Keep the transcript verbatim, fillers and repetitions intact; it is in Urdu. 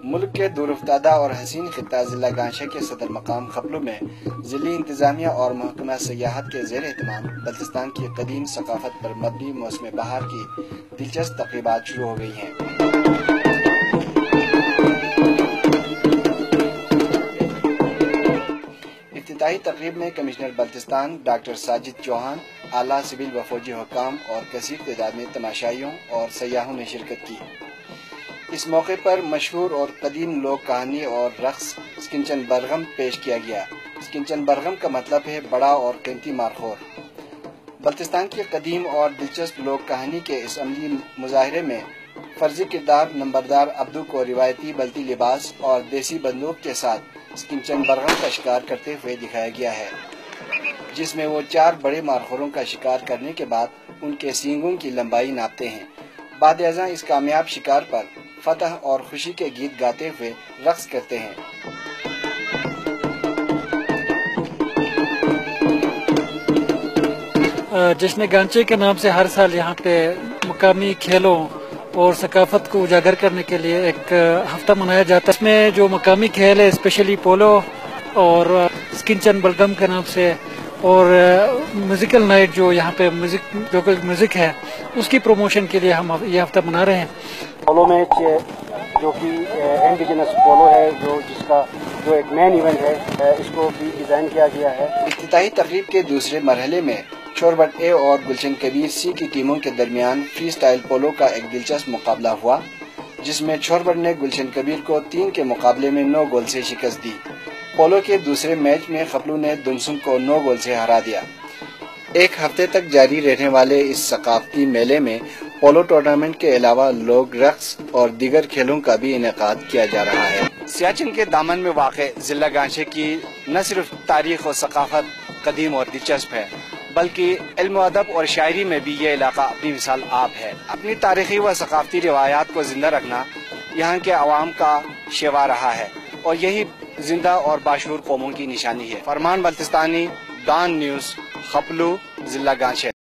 ملک کے دور افتادہ اور حسین خطہ ضلع گانشے کے صدر مقام خپلو میں ضلعی انتظامیہ اور محکمہ سیاحت کے زیر اہتمام بلتستان کی قدیم ثقافت پر مبنی موسم بہار کی دلچسپ تقریبات شروع ہو گئی ہیں۔ افتتاحی تقریب میں کمشنر بلتستان ڈاکٹر ساجد چوہان، اعلیٰ سول و فوجی حکام اور کثیر تعداد میں تماشائیوں اور سیاحوں نے شرکت کی۔ اس موقع پر مشہور اور قدیم لوک کہانی اور رقص سکنچن برغم پیش کیا گیا۔ سکنچن برغم کا مطلب ہے بڑا اور قیمتی مارخور۔ بلتستان کی قدیم اور دلچسپ لوک کہانی کے اس عملی مظاہرے میں فرضی کردار نمبردار عبدو کو روایتی بلتی لباس اور دیسی بندوق کے ساتھ سکنچن برغم کا شکار کرتے ہوئے دکھایا گیا ہے، جس میں وہ چار بڑے مارخوروں کا شکار کرنے کے بعد ان کے سینگوں کی لمبائی ناپتے ہیں۔ بعد ازاں اس کامیاب شکار پر فتح اور خوشی کے گیت گاتے ہوئے رقص کرتے ہیں۔ جشن گانچے کے نام سے ہر سال یہاں پہ مقامی کھیلوں اور ثقافت کو اجاگر کرنے کے لیے ایک ہفتہ منایا جاتا ہے۔ اس میں جو مقامی کھیل ہے اسپیشلی پولو اور سکنچن بلغم کے نام سے، اور میوزیکل نائٹ جو یہاں پہ میوزک لوکل میوزک ہے اس کی پروموشن کے لیے ہم یہ ہفتہ منا رہے ہیں۔ پولو میچ جو کہ انڈیجنس پولو ہے، جو جس کا جو ایک مین ایونٹ ہے، اس کو بھی ڈیزائن کیا گیا ہے۔ افتتاحی تقریب کے دوسرے مرحلے میں چھوربٹ اے اور گلشن کبیر سی کی ٹیموں کے درمیان فری سٹائل پولو کا ایک دلچسپ مقابلہ ہوا، جس میں چھوربٹ نے گلشن کبیر کو تین کے مقابلے میں نو گول سے شکست دی۔ پولو کے دوسرے میچ میں خپلو نے دنسن کو نو گول سے ہرا دیا۔ ایک ہفتے تک جاری رہنے والے اس ثقافتی میلے میں پولو ٹورنامنٹ کے علاوہ لوک رقص اور دیگر کھیلوں کا بھی انعقاد کیا جا رہا ہے۔ سیاچن کے دامن میں واقع ضلع گانشے کی نہ صرف تاریخ و ثقافت قدیم اور دلچسپ ہے، بلکہ علم و ادب اور شاعری میں بھی یہ علاقہ اپنی مثال آپ ہے۔ اپنی تاریخی و ثقافتی روایات کو زندہ رکھنا یہاں کے عوام کا شیوا رہا ہے، اور یہی زندہ اور باشعور قوموں کی نشانی ہے۔ فرمان بلتستانی، ڈان نیوز، خپلو، ضلع گانشے۔